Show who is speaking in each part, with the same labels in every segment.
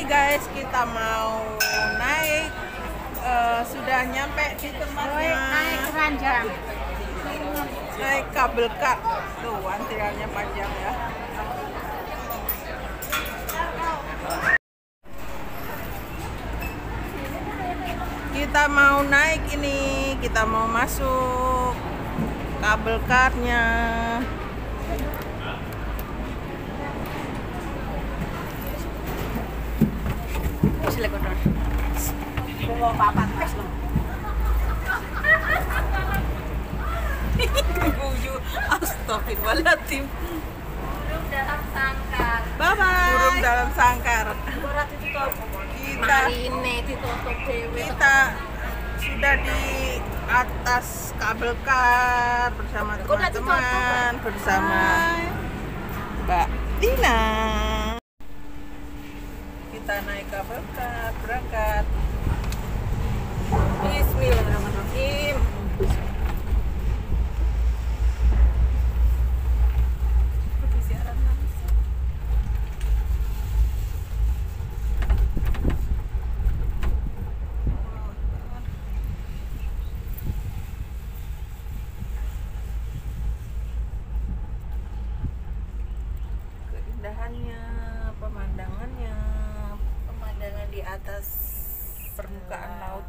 Speaker 1: Ini guys, kita mau naik, sudah nyampe di tempatnya.
Speaker 2: Naik keranjang.
Speaker 1: Naik kabel car. Tuh, antriannya panjang ya. Kita mau naik ini, kita mau masuk kabel car-nya.
Speaker 2: Silakan. Bawa papat pes loh.
Speaker 1: Guyu, astagfirullahaladzim.
Speaker 2: Burung dalam sangkar.
Speaker 1: Bye bye. Burung dalam sangkar.
Speaker 2: Berat itu tuh.
Speaker 1: Kita
Speaker 2: Marine ditutup dewe.
Speaker 1: kita sudah di atas kabel car bersama teman-teman, bersama Mbak Tina. Kita naik kabel car, berangkat. Bismillahirrahmanirrahim. Keindahannya, pemandangannya, pemandangan di atas permukaan laut.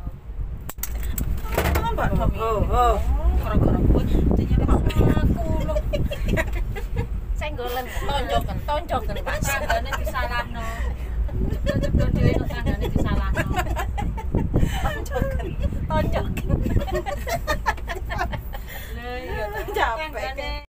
Speaker 1: Mbak Tommy. Gara-gara gue ternyata aku loh.
Speaker 2: Senggolen. Tonjoken Pak. Tanggane disalahno. Cepet-cepet dhewe kok tanggane disalahno. Tonjoken. Lah iya
Speaker 1: Capek.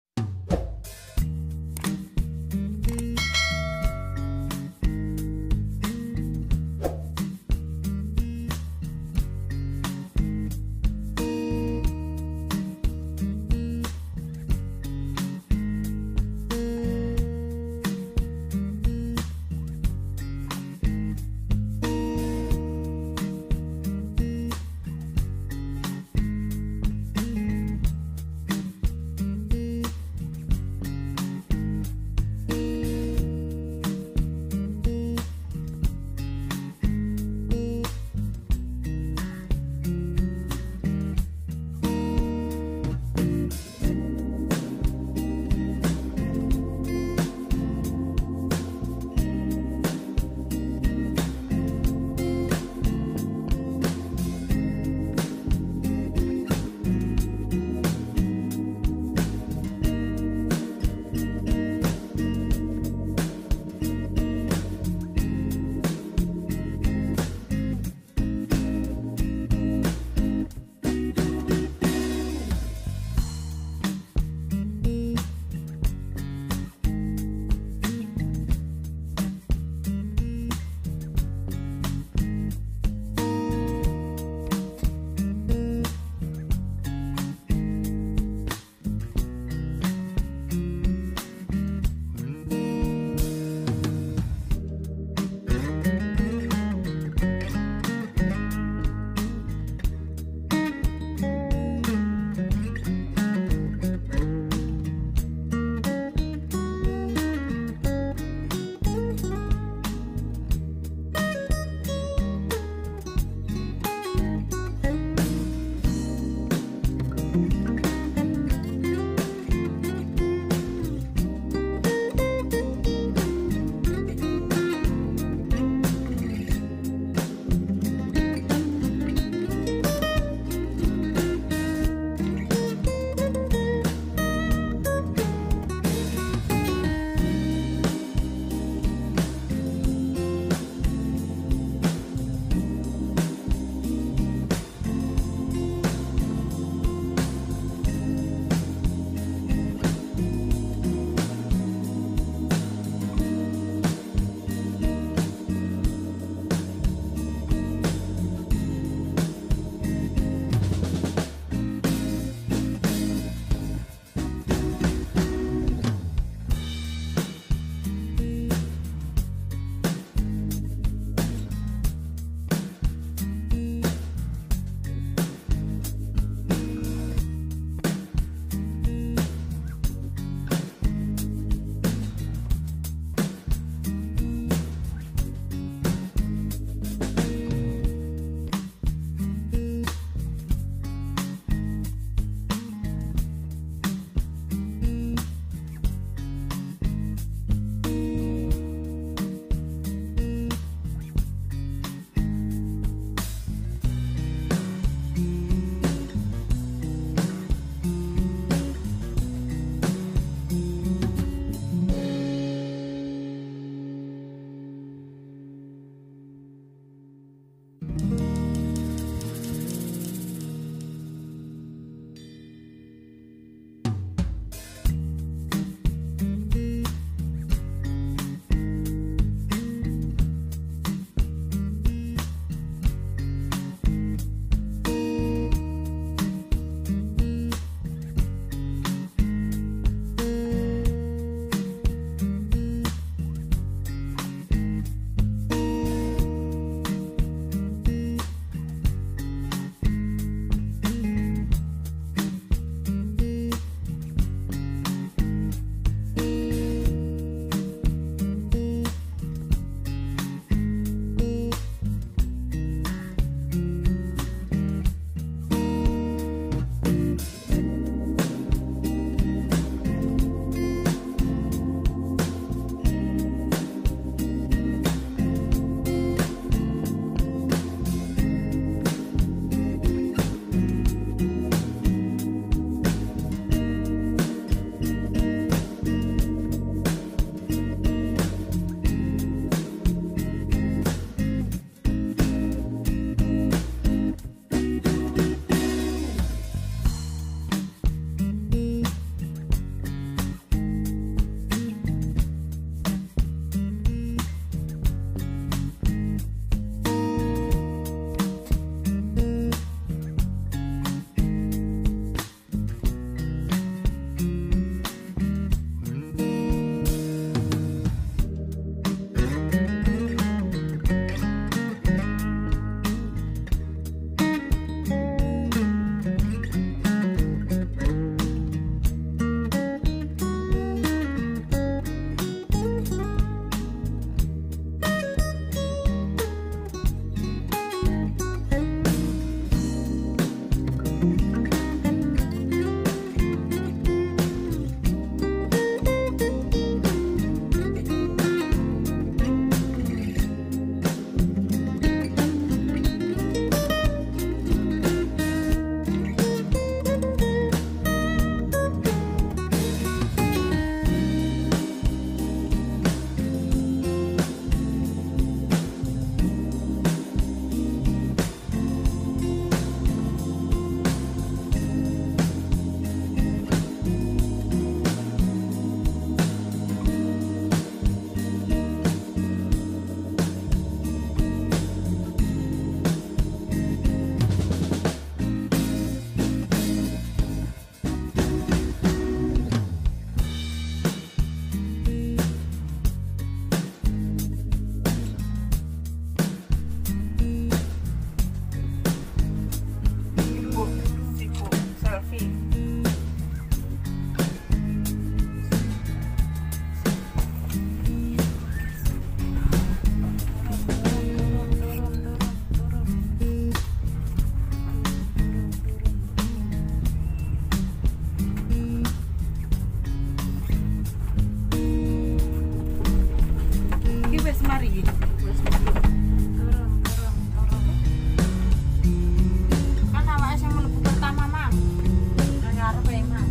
Speaker 2: Kan awake sing mlebu pertama, Mang. Nang ngarepe, Mang.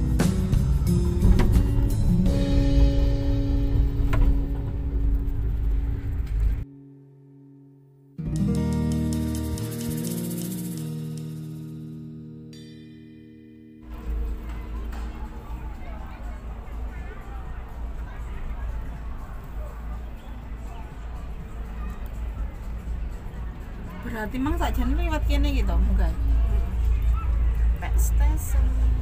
Speaker 1: Berarti mang sakjane liwat kene gitu, enggak?
Speaker 2: Pet station.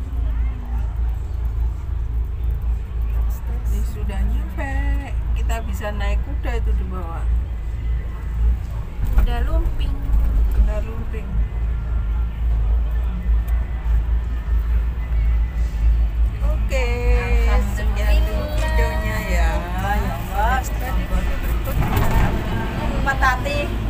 Speaker 1: Ini sudah nyampe. Kita bisa naik kuda itu di bawah.
Speaker 2: Udah lumping.
Speaker 1: Kuda lumping. Oke, sekian dulu videonya ya.
Speaker 2: Ya, Bos.
Speaker 1: Tadi berikutnya.
Speaker 2: Mbak Tati.